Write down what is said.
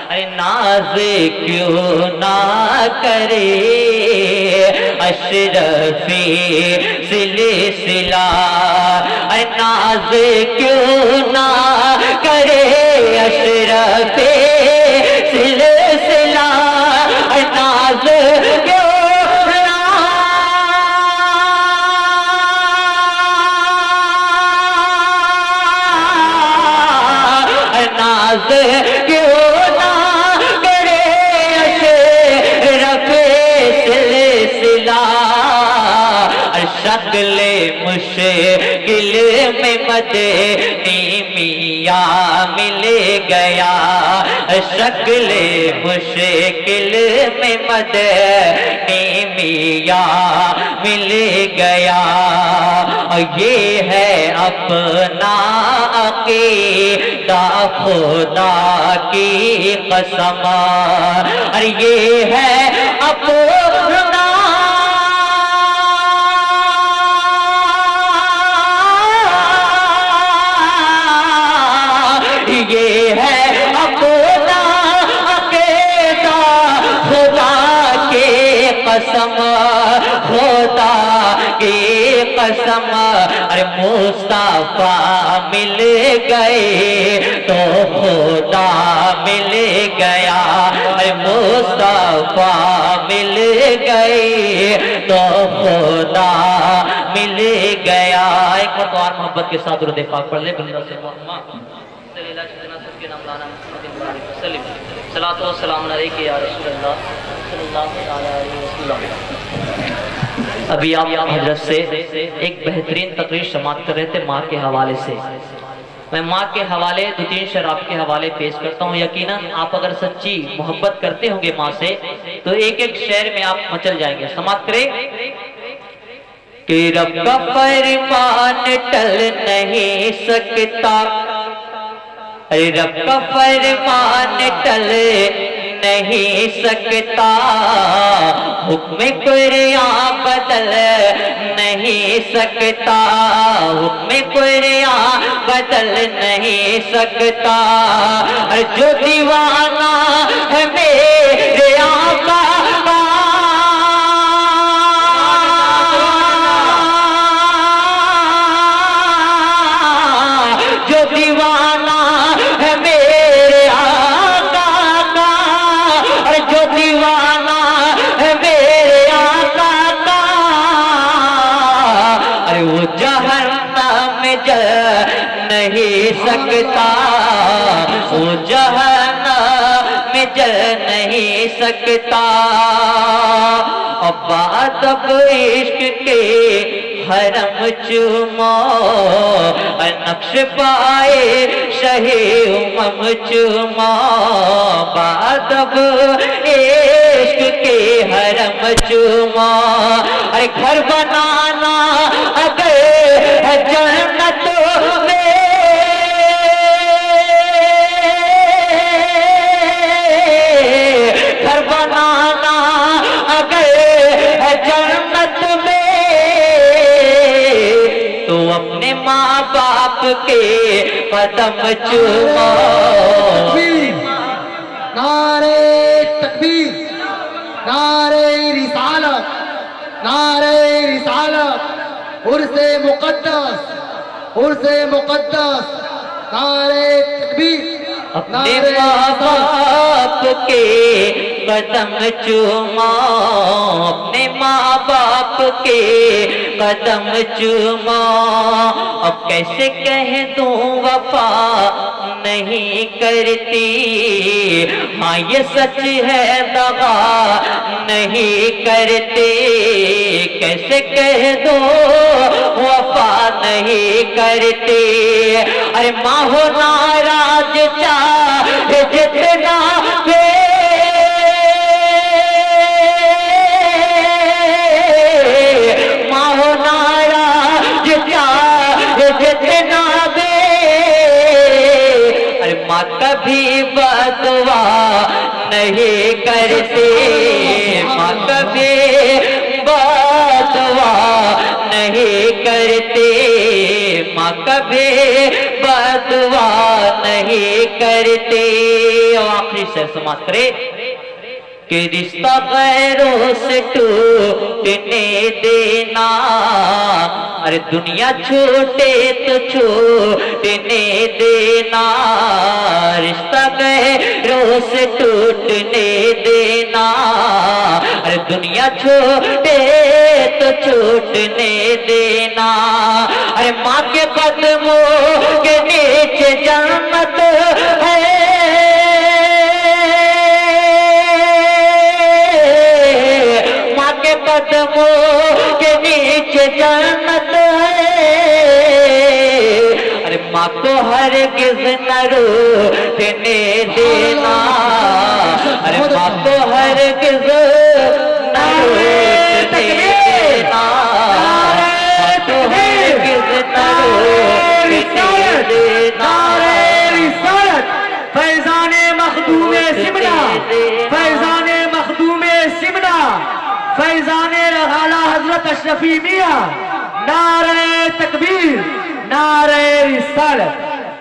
अरे नाज क्यों ना करे अशरफी सिलसिला, अरे नाज क्यों ना करे अशरफी सिलसिला, अरे नाज क्यों नाज क्यों ना करे अशरफे सिलसिला, शक्ले मुश्किल में मदनी मियां मिल गया, शक्ले मुश्किल में मदनी मियां मिल गया, ये है अपना अकीदा खुदा की कसम, अरे ये है अपना ये है अपना अकीदा खुदा की कसम, खुदा की कसम, अरे मुस्तफा मिल गए तो खुदा मिल गया, अरे मुस्तफा मिल गए तो खुदा मिल गया। एक बार मोहब्बत के साथ दुरूद पाक पढ़ ले। सलातो व सलाम अलैका या रसूलल्लाह सल्लल्लाहु अलैहि वसल्लम। अभी आप हजरत से एक बेहतरीन तकरीर समाअत कर रहे थे माँ के हवाले से। मैं माँ के हवाले 2-3 शेर आपके हवाले पेश करता हूँ। यकीनन आप अगर सच्ची मोहब्बत करते होंगे माँ से तो एक एक शेर में आप मचल जाएंगे। समाअत करें कि रब का फरमान टल नहीं सकता, अरे रब का फरमान टल नहीं सकता, हुक्म कुरान बदल नहीं सकता, हुक्म कुरान बदल नहीं सकता, अरे जो दीवाना है मेरे आका जो दीवाना है मेरे आका का, और जो दीवाना है मेरे आका का, अरे वो जहन्नम में जल नहीं सकता, वो जहन्नम में जल नहीं सकता। अब इश्क के हरम चूमो नक्श पाए शहे उमम चूमो, बादब इश्क के हरम चूमो, अरे घर बनाना अगर है जन्नत में, घर बनाना अगर है जन्नत में, तो अपने माँ बाप के कदम चूमो। नारे तकबीर, नारे रिसालत, नारे रिसालत, उर्से मुकद्दस, उर्से मुकद्दस, नारे तकबीर। अपने माँ बाप के कदम चूमो, अपने माँ बाप के कदम चूमो। अब कैसे कह दूं वफा नहीं करती, हाँ ये सच है दगा नहीं करती, कैसे कह दूं वफा नहीं करती, अरे माँ हो नाराज चाहे जितना वे, माँ हो नाराज चाहे जितना वे, अरे माँ कभी बदवा नहीं करती, माँ कभी बदवा नहीं करती, माँ कभी बदवा नहीं नहीं करते। आखिरी से समाप्त करे कि रिश्ता गैरों से टूटने देना। अरे दुनिया छूटे तो छूटने देना, रिश्ता गैरों से टूटने देना। अरे दुनिया छूटे तो छूटने देना। अरे माँ के कदमों के नीचे जन्नत है, कदमों के नीचे जन्नत है। अरे माँ को हरगिज़ न रूठने देना। अरे माँ को हरगिज़ न रूठने देना। माँ को हरगिज़ न रूठने देना। फैज़ाने मखदूमे सिमना, फैज़ाने मखदूमे सिमना, फैज़ाने रगाला हजरत अशरफी मियां। नारे तकबीर, नारे रिसालत।